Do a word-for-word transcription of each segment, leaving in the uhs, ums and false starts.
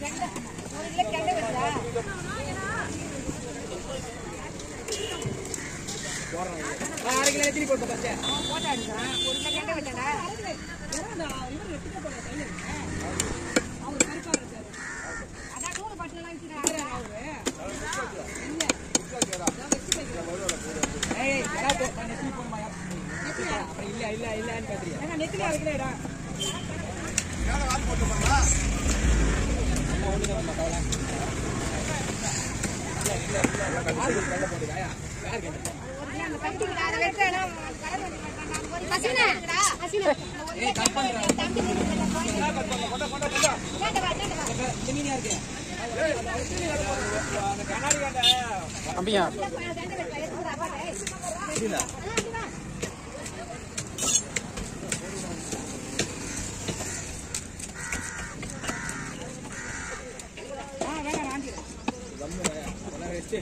அரை கிலோ எத்தனை போட்டு பச்சை போட்டா எடுக்கிறேன் ஒரு கிலோ கெண்டை வச்சேன்டா இவர் வெட்டிக்க போற கையில் அவர் கருப்பா இருக்காரு அதான் நூறு பாட்டிலாம் வச்சுருக்காரு அவரு இல்லை ஏய் கடா போ நெத்திலி போடுமா அப்புறம் இல்லை இல்லை இல்லைன்னு பார்த்துறியா ஏன்னா நெத்திலி அரைக்கிறேடா மேலே வால் போட்டு போங்களா எல்லாம் ஒன்று தான் கவலை இல்லை இல்லை இல்லை வால் போட்டு கண்டை போட்டுக்காயா யார் கேட்டு அந்த கட்டிங்க அத வெட்டறேனா கடை பண்ணி மாட்டாங்க ஹசீனா ஹசீனா ஏய் கட் பண்றா தம்பி கட் பண்ணு கொண்ட கொண்ட கொண்ட கேட்ட வா கேட்ட வா ஜமீனியா இருக்கு ஏய் அந்த கண்ணாடி கேட்ட தம்பியா இல்ல ஆ வேணா ராண்டி கம்மு வேணா ரெஸ்ட்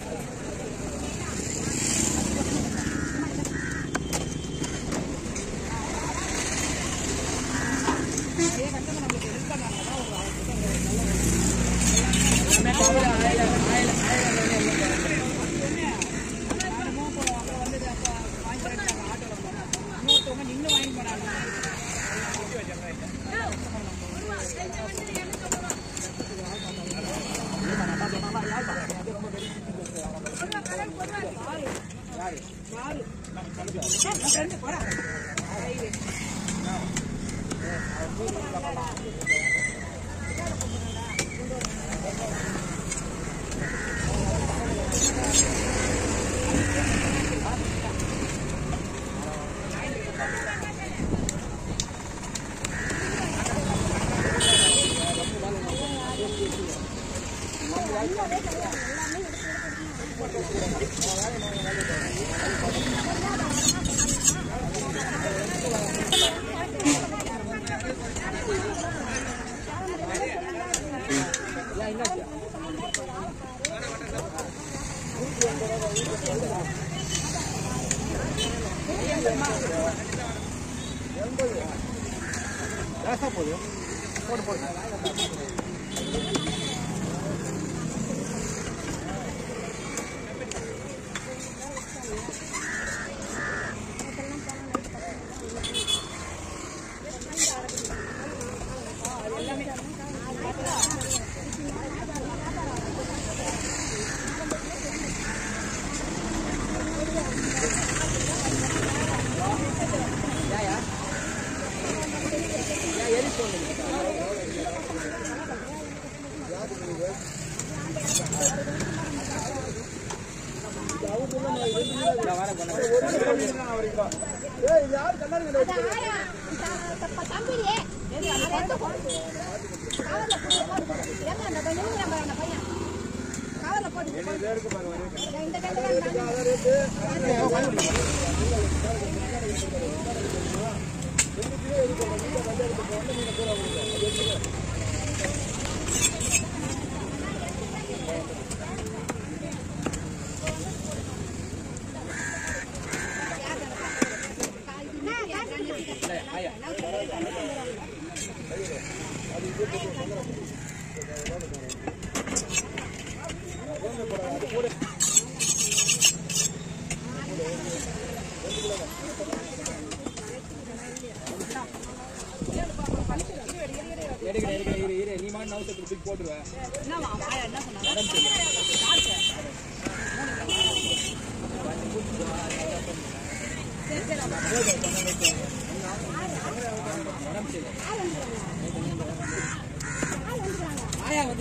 ஆயா வந்து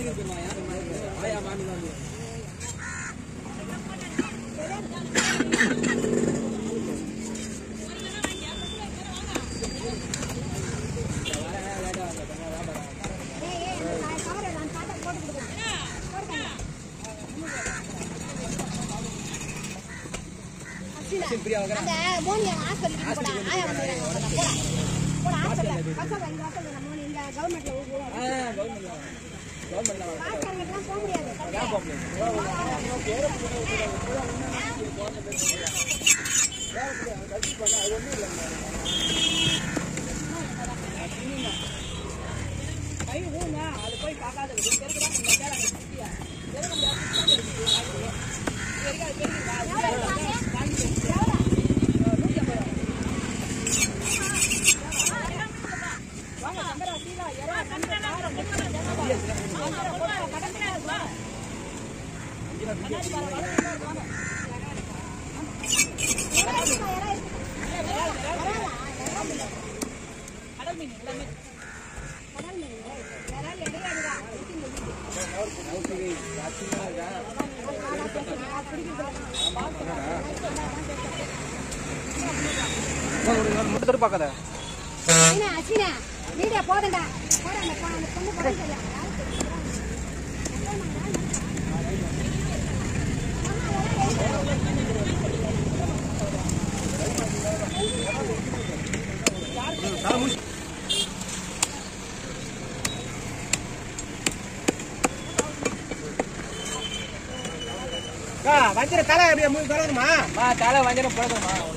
ஆயா மாமி வந்து அந்த மோனியா ஹாஸ்பிடல் போடா ஆயா வந்து போடா போடா ஹாஸ்பிடல் பசங்க இந்த ஹாஸ்பிடல் நம்ம இந்த கவர்மெண்ட்ல ஊர் ஆ கவர்மெண்ட்ல கவர்மெண்ட்ல பாக்கறதுக்கு போக முடியாது ஏன் போக முடியாது பேர போட கட்டி பண்ணா அது ஒண்ணு இல்லங்க கை ஊனா அது போய் முட்டை பார்க்காத வீடியோ போதண்டா போறாங்க அந்த பொண்ணு போறீங்க வஞ்சிர தலை அப்படியே மூணு கலருமா தலை வஞ்சிரம் போடுமா